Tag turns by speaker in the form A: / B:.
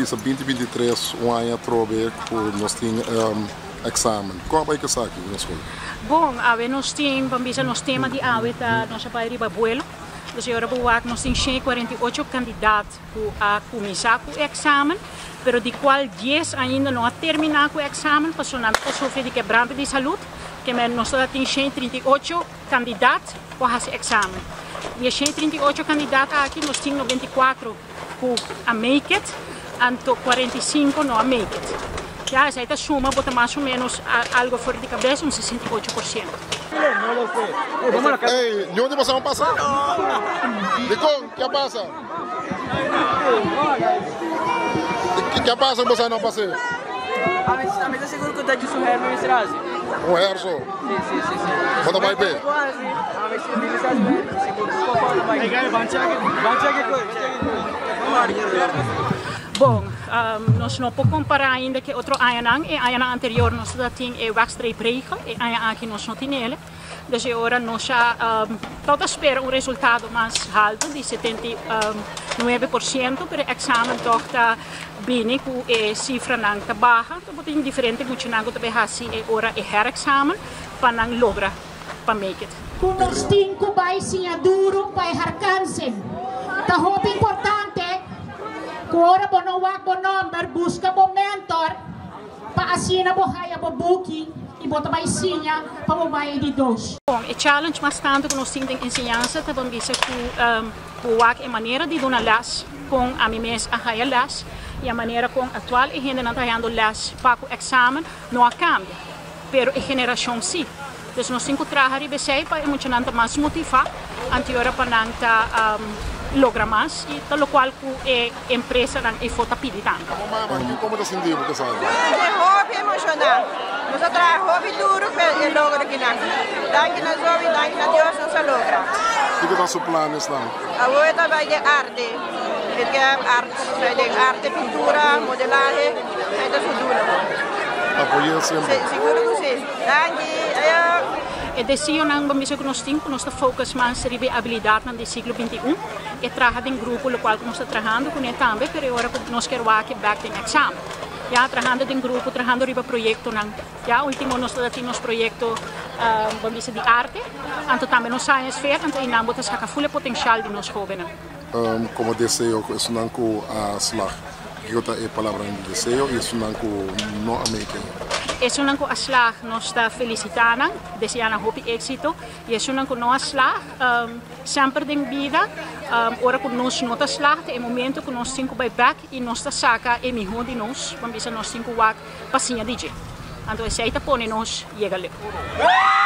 A: bisa 2023 um ano trobe por nós tem examen. Qual vai que está aqui na escola?
B: Bom, nós temos tema de aula nós chamamos buelo. Dus agora nós temos 48 candidatos a começar com o examen, pero de qual 10 ainda não a terminar com o examen, para sofrer de quebranto de saúde, que nós temos 38 candidatos para esse examen. E os 38 candidatos aqui, nós temos 94 a make it, e 45 não a make it. Já essa suma bota mais ou menos algo fora de cabeça, 68%.
A: Ei, de onde vocês vão passar? Nicole, o que passa? O que passa que vocês não passam?
C: A mesa seguro que eu estou de surreiro no estrase.
A: Um herso?
C: Sim.
A: Bota vai ver.
B: Bom, nós não podemos comparar ainda que outro ano, e ano anterior nós já tínhamos o wegstreepregel, e ano aqui nós não tínhamos ele. Dus agora nós já todos esperam resultado mais alto, de 79%, para o examen toch está bem, com a cifra não está baixa, então tem diferente muito não também assim agora é herexamen para não lograr para make it.
D: Kung nós temos vai sim duro para harkansen, tá muito importante. Agora bo não wag bo number, busca bo mentor, para assim na bo haya bo booking. E bota mais sinha para o bairro de dois.
B: Bom, o challenge mais tanto que nós temos em ensinança também diz que a maneira de dar las com a minha mesa a las e a maneira com atual e gente não está dando las para o exame não cambia, pero a geração sim. Então nós temos que trabalhar e pensar para muito não mais motivar, anterior para não lograr mais e pelo qual a empresa não é falta pedir tanto.
A: Como está sentindo, que sabe?
E: É emocional. Nós trabalhamos duro para lograr aqui. Danke na Zoe, danke na Deus, nós logra.
A: O que está seu plano nesse ano?
E: Agora trabalho de arte. Porque arte, pintura, modelagem, é da dura.
A: Apoia sempre?
E: Seguro que sim. Danke.
B: A decisão que nós temos, nós focamos mais sobre a habilidade do século XXI e trabalhar em grupo, no qual nós estamos trabalhando com ele também, mas agora nós queremos que back em exame. Já trabalhando em grupo, trabalhando em projeto, já último nós temos projeto de arte, então também nós science fair, então nós temos a full potencial de nós jovens.
A: Como desejo, isso não é slaag. Eu tenho a palavra em desejo e isso não é americano.
B: Isso não é slaag, nós estamos felicitando, desejando muito êxito, e isso não é slaag, sempre em vida, ora que nós não estamos slaag, é o momento que nós temos que back e nós saca é melhor de nós, vamos nós temos que fazer passinha de jeito. Então, esse aí está põe nós chega ali.